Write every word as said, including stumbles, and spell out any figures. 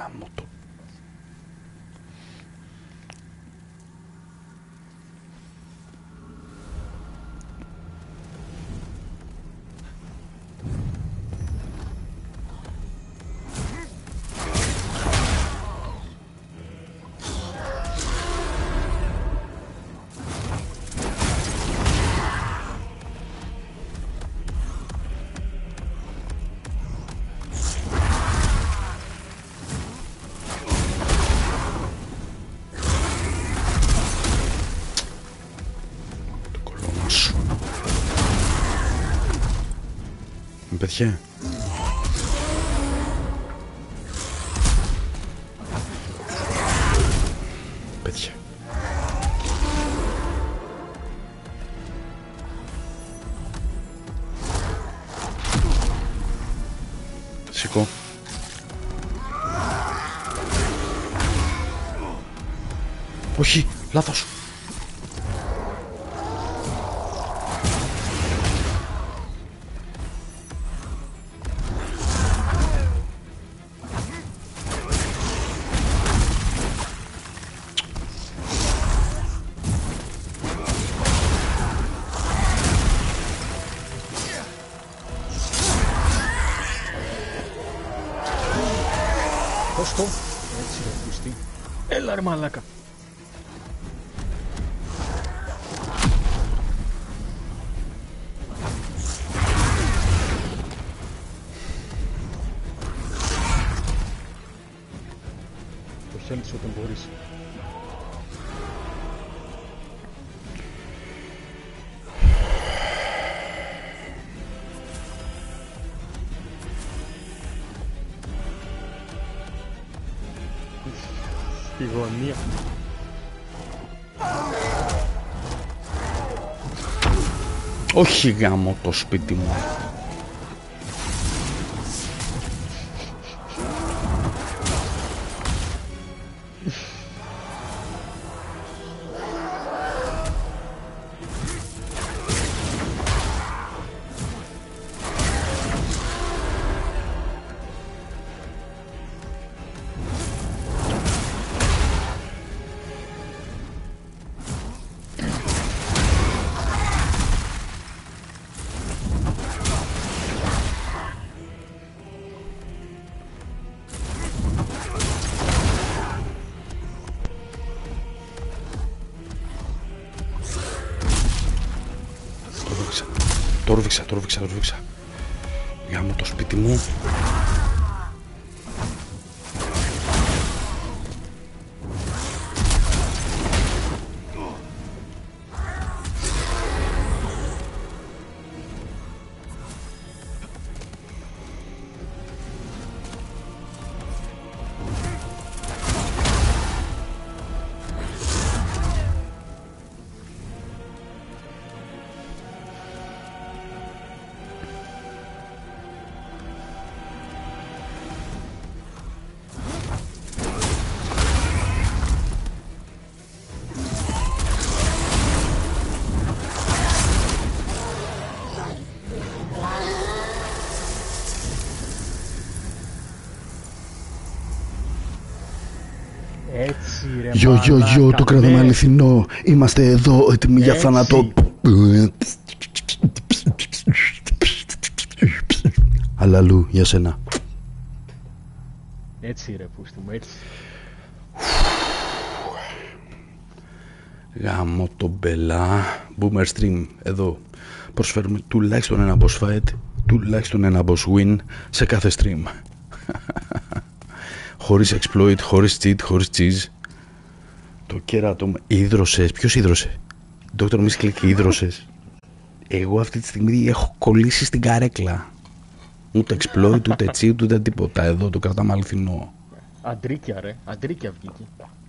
Γάμο το. Πέτυχε. Πέτυχε. Σηκώ. Όχι, λάθος. Πώς το? Έτσι ρε πούστη. Έλα ρε μαλάκα. Το χέλτης όταν μπορείς. Στη γωνία. Όχι γάμο το σπίτι μου. Το ρούφηξα, το ρούφηξα, το ρούφηξα. Γάμο το σπίτι μου. Έτσι ρε Γιο, γιο, γιο, το κρατάμε αληθινό. Είμαστε εδώ έτοιμοι για θάνατο. Αλλαλού, για σένα. Έτσι ρε πούστη μου, έτσι. Γάμο το μπελά. Boomer Stream, εδώ. Προσφέρουμε τουλάχιστον ένα boss fight, τουλάχιστον ένα boss win σε κάθε stream. Χωρίς exploit, χωρίς cheat, χωρίς cheese. Το κέρατο μου. Ίδρωσες. Ποιος ίδρωσε? Doctor Misclick, ίδρωσες. Εγώ αυτή τη στιγμή έχω κολλήσει στην καρέκλα. Ούτε exploit, ούτε cheat, ούτε τίποτα. Εδώ το κρατάμε αληθινό. Αντρίκια ρε, αντρίκια βγήκε.